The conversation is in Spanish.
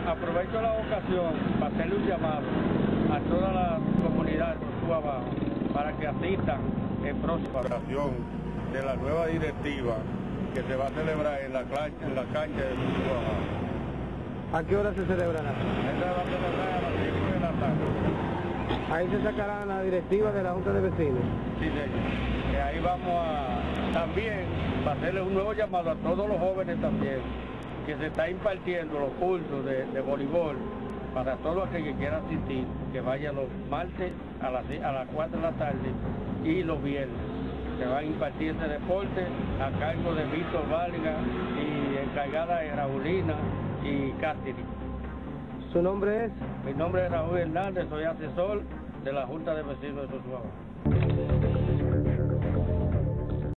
aprovecho la ocasión para hacerle un llamado a toda la comunidad de Sosúa Baja para que asistan en próxima oración de la nueva directiva que se va a celebrar en la cancha de Sosúa Baja. ¿A qué hora se celebrará? Esta va a celebrar a las 5 de la tarde. Ahí se sacará la directiva de la Junta de Vecinos. Sí, señor. Que ahí vamos a también para hacerle un nuevo llamado a todos los jóvenes también, que se está impartiendo los cursos de voleibol para todos aquellos que quieran asistir, que vayan los martes a las 4 de la tarde y los viernes. Se va a impartir este deporte a cargo de Víctor Vargas y encargada de Raulina y Cáceres. ¿Su nombre es? Mi nombre es Raúl Hernández, soy asesor de la Junta de Vecinos de Sosúa Baja.